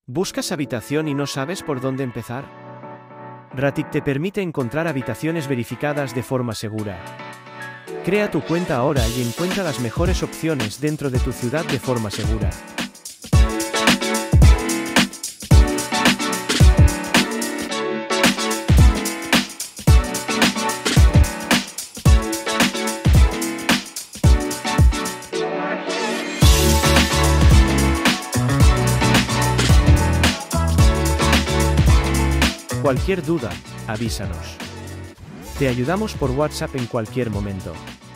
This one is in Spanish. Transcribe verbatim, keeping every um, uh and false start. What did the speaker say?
¿Buscas habitación y no sabes por dónde empezar? Ratic te permite encontrar habitaciones verificadas de forma segura. Crea tu cuenta ahora y encuentra las mejores opciones dentro de tu ciudad de forma segura. Cualquier duda, avísanos. Te ayudamos por WhatsApp en cualquier momento.